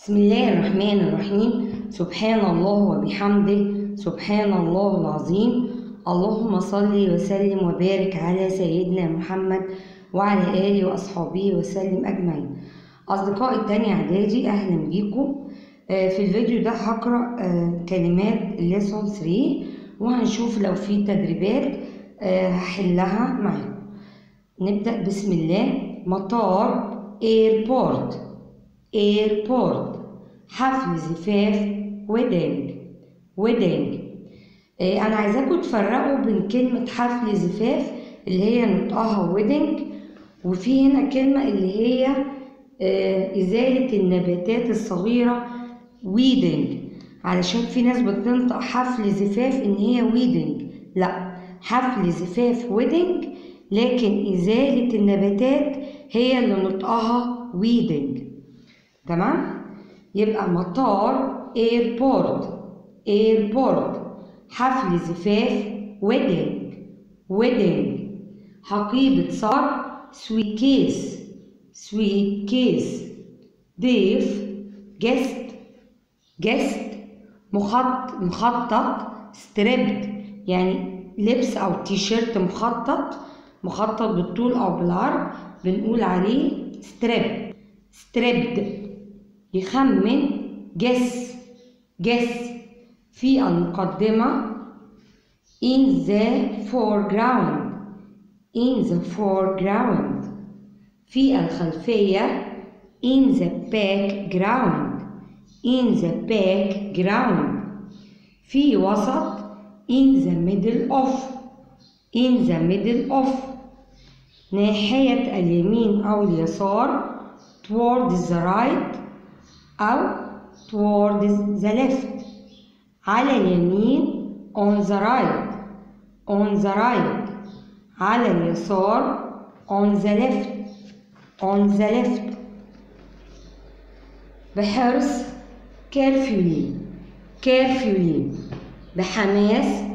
بسم الله الرحمن الرحيم. سبحان الله وبحمده، سبحان الله العظيم. اللهم صل وسلم وبارك على سيدنا محمد وعلى آله وأصحابه وسلم أجمعين. أصدقائي التانية إعدادي، أهلا بيكم. في الفيديو ده هقرأ كلمات lesson 3 وهنشوف لو في تدريبات هحلها معاكم. نبدأ بسم الله. مطار airport، حفل زفاف wedding. أنا عايزاكم تفرقوا بين كلمة حفل زفاف اللي هي نطقها wedding، وفي هنا كلمة اللي هي إزالة النباتات الصغيرة weeding، علشان في ناس بتنطق حفل زفاف إن هي weeding. لا، حفل زفاف wedding، لكن إزالة النباتات هي اللي نطقها weeding. تمام؟ يبقى مطار airport، حفل زفاف wedding. حقيبة صار sweet case. ضيف guest. مخطط stripped، يعني لبس أو تيشيرت مخطط بالطول أو بالعرض بنقول عليه stripped. يخمن guess. في المقدمة in the foreground. في الخلفية in the background. في وسط in the middle of. ناحية اليمين أو اليسار towards the right أو towards the left. على اليمين on the right. على اليسار on the left. بحرص carefully. بحماس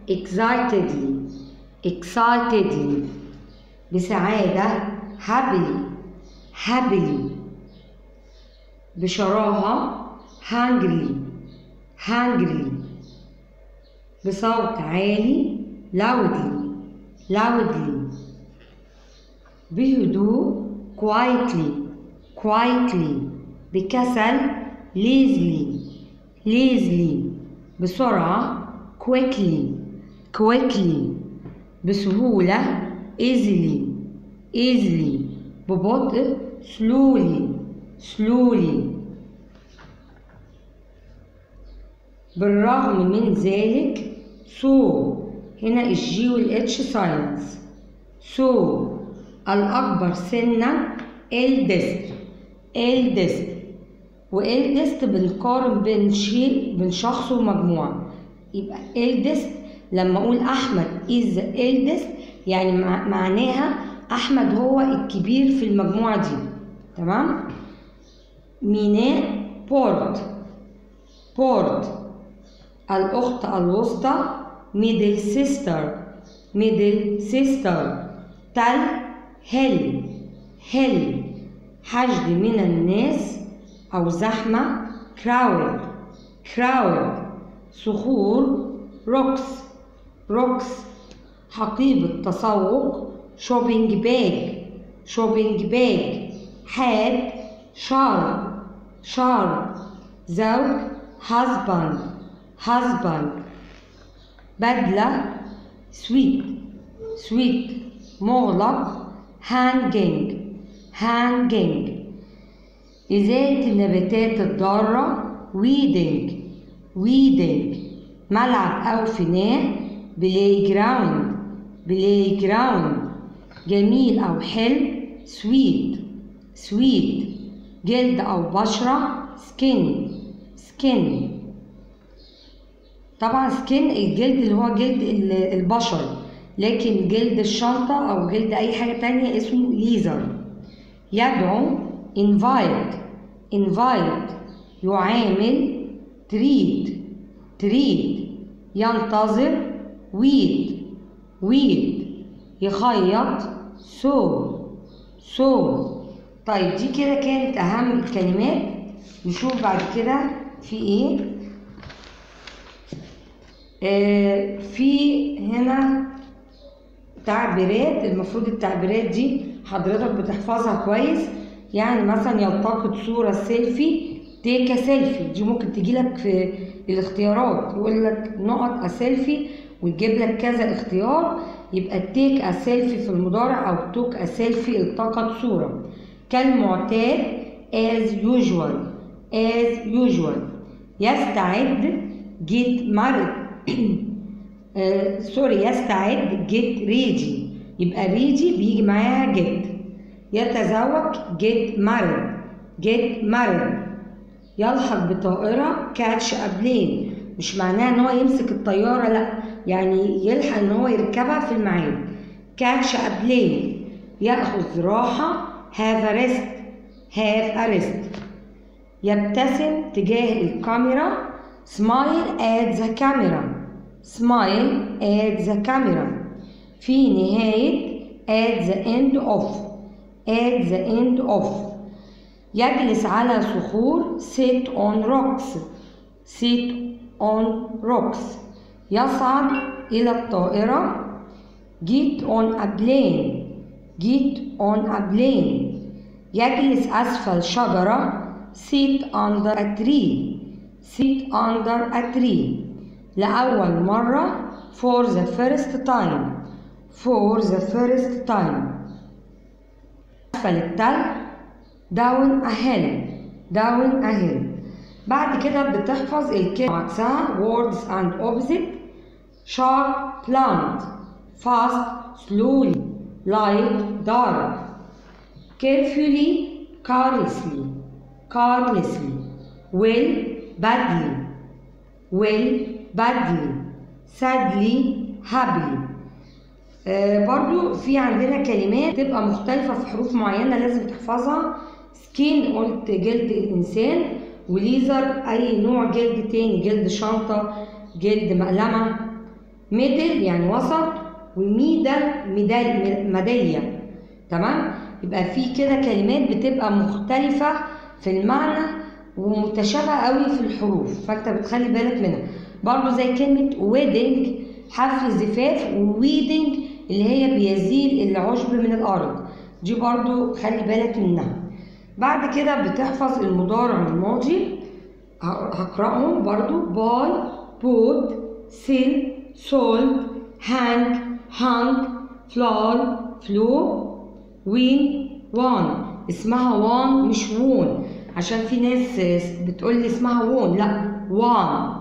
excitedly. بسعادة happily. بشراهة hungry. بصوت عالي loudly. بهدوء quietly. بكسل lazily. بسرعة quickly. بسهولة easily. ببطء slowly. بالرغم من ذلك هنا الجي والاتش سايلنس. الأكبر سنا eldest. eldest بنقارن بين شخص ومجموعة، يبقى eldest لما أقول أحمد is the eldest يعني معناها أحمد هو الكبير في المجموعة دي. تمام؟ ميناء port. الأخت الوسطى middle sister. تل hill. حشد من الناس أو زحمة crowd. صخور rocks. حقيبة تسوق shopping bag. حاد sharp. زوج husband. بدلة sweet. مغلق hanging. إزالة النباتات الضارة weeding. ملعب أو فناء playground. جميل أو حلو sweet. جلد أو بشرة skin. طبعا skin الجلد اللي هو جلد البشر، لكن جلد الشنطة أو جلد أي حاجة تانية اسمه leather. يدعو invite. يعامل treat. ينتظر weed. يخيط sew. طيب دي كده كانت أهم الكلمات نشوف بعد كده في ايه. في هنا تعبيرات، المفروض التعبيرات دي حضرتك بتحفظها كويس. يعني مثلا يلتقط صورة سيلفي، تيك سيلفي، دي ممكن تجيلك في الاختيارات، يقول لك نقط سيلفي ويجيب لك كذا اختيار، يبقى تيك سيلفي في المضارع او توك سيلفي التقط صورة. كالمعتاد as usual as usual. يستعد get married يستعد get ready، يبقى ready بيجي معاها get. يتزوج get married get married. يلحق بطائرة catch a plane، مش معناها ان هو يمسك الطيارة، لا، يعني يلحق ان هو يركبها في الميعاد. catch a plane. يأخذ راحة have a rest have a rest. يبتسم تجاه الكاميرا smile at the camera smile at the camera. في نهاية at the end of at the end of. يجلس على صخور sit on rocks sit on rocks. يصعد إلى الطائرة get on a plane get on a plane. يجلس أسفل شجرة sit under a tree sit under a tree. لأول مرة for the first time for the first time. أسفل التل down a hill down a hill. بعد كده بتحفظ الكلمة عكسها words and opposite. sharp plant fast slowly light dark. carefully carelessly carelessly. well badly well badly. sadly happily. برضو في عندنا كلمات تبقى مختلفة في حروف معينة لازم تحفظها. سكين قلت جلد الإنسان، وليزر أي نوع جلد تاني، جلد شنطة، جلد مقلمة. ميدل يعني وسط، وميدل ميدالية. تمام؟ يبقى في كده كلمات بتبقى مختلفة في المعنى ومتشابهة قوي في الحروف، فأنت بتخلي بالك منها. برضو زي كلمة ويدنج حفل زفاف، وويدنج اللي هي بيزيل العشب من الأرض، دي برضو خلي بالك منها. بعد كده بتحفظ المضارع والماضي، هقرأهم برضو. باي bought sell sold hang hung fly flew win won. اسمها وان مش وون، عشان في ناس بتقول لي اسمها وون، لا وان.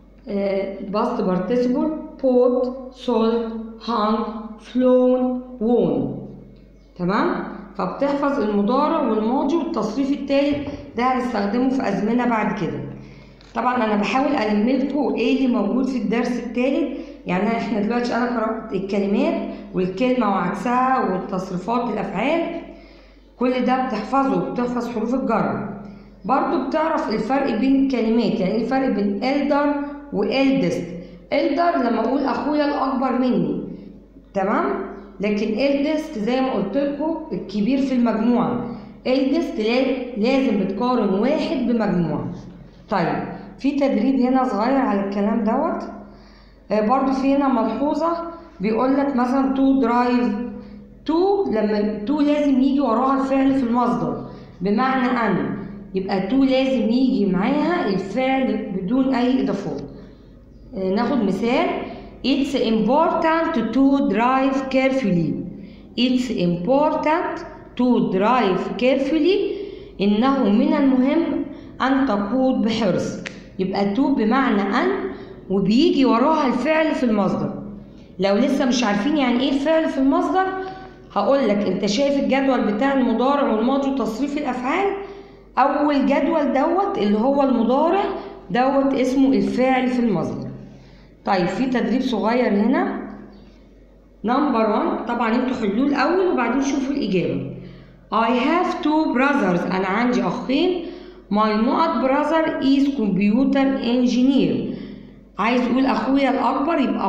past participle bought sold hung flown won. تمام؟ فبتحفظ المضارع والماضي والتصريف التالت، ده هنستخدمه في أزمنة بعد كده. طبعا أنا بحاول ألم لكم إيه اللي موجود في الدرس التالت. يعني إحنا دلوقتي أنا قرأت الكلمات والكلمة وعكسها والتصريفات الأفعال، كل ده بتحفظه، بتحفظ حروف الجر. برضو بتعرف الفرق بين الكلمات، يعني إيه الفرق بين elder و eldest. elder لما أقول أخويا الأكبر مني، تمام؟ لكن eldest زي ما قلت لكم الكبير في المجموعة. eldest لازم بتقارن واحد بمجموعة. طيب في تدريب هنا صغير على الكلام دوت. برضو في هنا ملحوظة بيقول لك مثلا to drive. to لما to لازم يجي وراها الفعل في المصدر بمعنى أن، يبقى to لازم يجي معاها الفعل بدون أي إضافات. ناخد مثال. It's important to drive carefully. It's important to drive carefully. إنه من المهم أن تقود بحرص. يبقى to بمعنى أن وبيجي وراها الفعل في المصدر. لو لسه مش عارفين يعني إيه الفعل في المصدر، هقول لك أنت شايف الجدول بتاع المضارع والماضي وتصريف الأفعال. أول جدول دوت اللي هو المضارع دوت اسمه الفعل في المصدر. طيب في تدريب صغير هنا. نمبر 1 طبعا انتوا حلوه الاول وبعدين شوفوا الاجابه. I have two brothers. انا عندي اخين. My not brother is computer engineer. عايز اقول اخويا الاكبر يبقى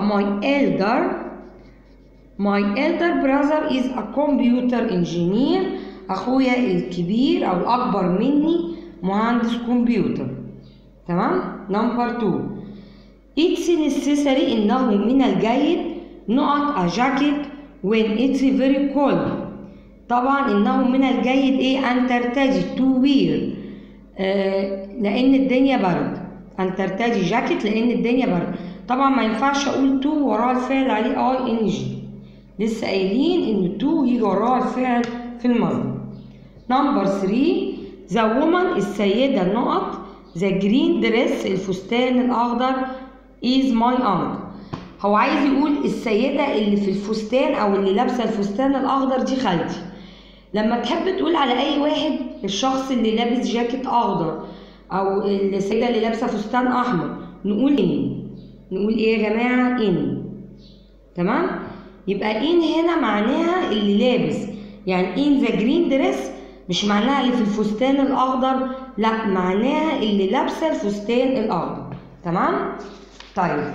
my elder brother is a computer engineer. اخويا الكبير او الاكبر مني مهندس كمبيوتر. تمام. نمبر 2 it's necessary إنه من الجيد not a jacket when it's very cold. طبعا إنه من الجيد إيه؟ أن ترتدي to wear لأن الدنيا برد. أن ترتدي جاكيت لأن الدنيا برد. طبعا ما ينفعش أقول to وراه الفعل عليه ING. لسه قايلين إن to يجي وراه الفعل في المصدر. نمبر 3 the woman السيدة النقط the green dress الفستان الأخضر is my aunt. هو عايز يقول السيدة اللي في الفستان أو اللي لابسة الفستان الأخضر دي خالتي. لما تحب تقول على أي واحد الشخص اللي لابس جاكيت أخضر أو السيدة اللي لابسة فستان أحمر نقول إن. نقول إيه يا جماعة؟ إن. تمام؟ يبقى إن هنا معناها اللي لابس، يعني إن ذا جرين دريس مش معناها اللي في الفستان الأخضر، لا معناها اللي لابسة الفستان الأخضر. تمام؟ طيب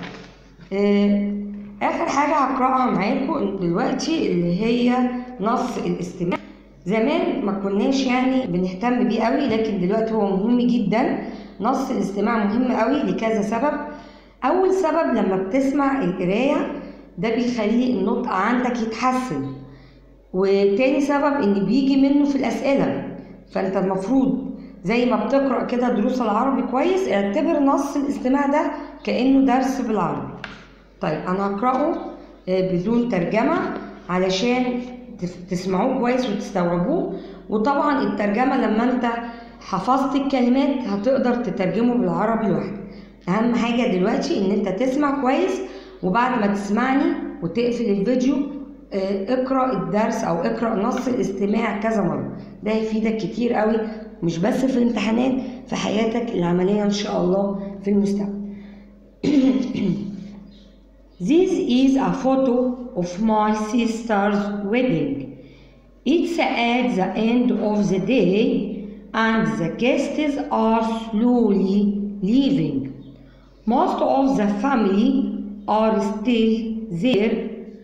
آخر حاجة هقرأها معاكم دلوقتي اللي هي نص الاستماع. زمان ما كناش يعني بنهتم بيه قوي، لكن دلوقتي هو مهم جدا. نص الاستماع مهم قوي لكذا سبب. أول سبب لما بتسمع القراية ده بيخلي النطق عندك يتحسن، وتاني سبب إن بيجي منه في الأسئلة. فأنت المفروض زي ما بتقرأ كده دروس العربي كويس اعتبر نص الاستماع ده كأنه درس بالعربي. طيب أنا هقرأه بدون ترجمة علشان تسمعوه كويس وتستوعبوه. وطبعا الترجمة لما انت حفظت الكلمات هتقدر تترجمه بالعربي لوحده. أهم حاجة دلوقتي إن انت تسمع كويس، وبعد ما تسمعني وتقفل الفيديو اقرأ الدرس أو اقرأ نص الاستماع كذا مرة. ده هيفيدك كتير قوي، مش بس في الامتحانات، في حياتك العملية إن شاء الله في المستقبل. This is a photo of my sister's wedding. It's at the end of the day and the guests are slowly leaving. Most of the family are still there,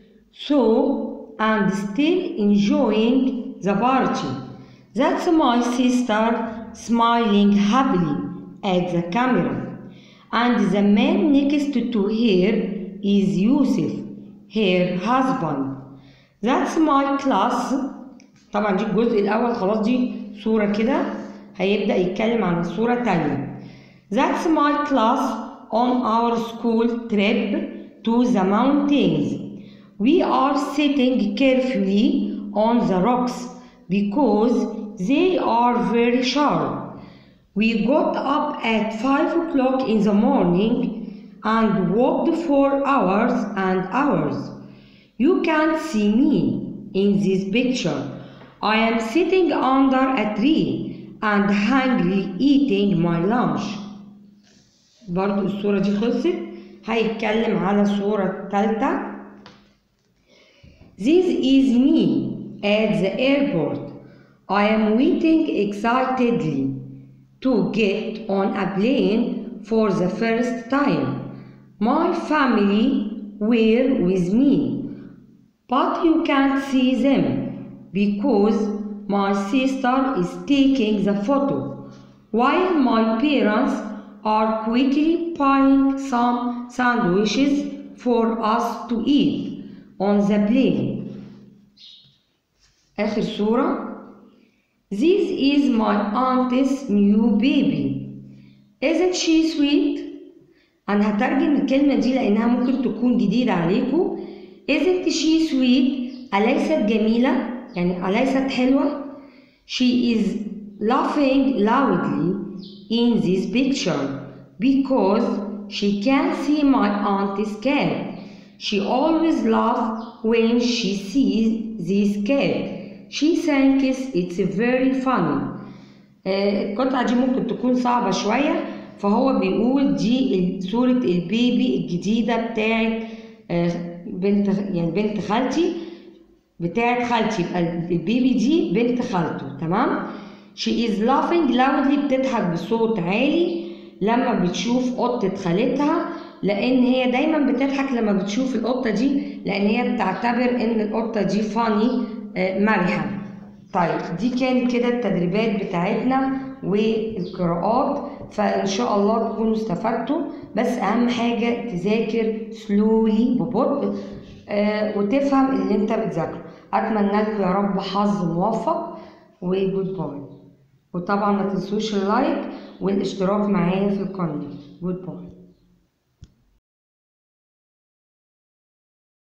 and still enjoying the party. That's my sister smiling happily at the camera. And the man next to her is Yusuf, her husband. That's my class. طبعا دي الجزء الأول خلاص، دي صورة كده هيبدأ يتكلم عن الصورة التانية. That's my class on our school trip to the mountains. We are sitting carefully on the rocks because they are very sharp. We got up at 5 o'clock in the morning and walked for hours and hours. You can't see me in this picture. I am sitting under a tree and hungry eating my lunch. برضو الصورة دي خلصت. هيتكلم على الصورة الثالثة. This is me at the airport. I am waiting excitedly to get on a plane for the first time. My family were with me, but you can't see them because my sister is taking the photo while my parents are quickly buying some sandwiches for us to eat on the plane. آخر صورة. This is my aunt's new baby. Isn't she sweet? أنا هترجم الكلمة دي لأنها ممكن تكون جديدة عليكم. Isn't she sweet؟ أليست جميلة؟ يعني أليست حلوة؟ She is laughing loudly in this picture because she can't see my aunt's cat. She always laughs when she sees this cat. She thinks it's very funny. القطعة دي ممكن تكون صعبة شوية، فهو بيقول دي صورة البيبي الجديدة بتاعت بنت خالتي، بتاعت خالتي. يبقى البيبي دي بنت خالته. تمام. She is laughing loudly بتضحك بصوت عالي لما بتشوف قطة خالتها، لأن هي دايما بتضحك لما بتشوف القطة دي، لأن هي بتعتبر إن القطة دي فاني مرحة. طيب دي كانت كده التدريبات بتاعتنا. والقراءات، فإن شاء الله تكونوا استفدتوا. بس أهم حاجة تذاكر سلولي ببطء وتفهم اللي انت بتذاكره. أتمنى لكم يا رب حظ موفق وجود باي. وطبعا ما تنسوش اللايك والاشتراك معايا في القناة. جود باي.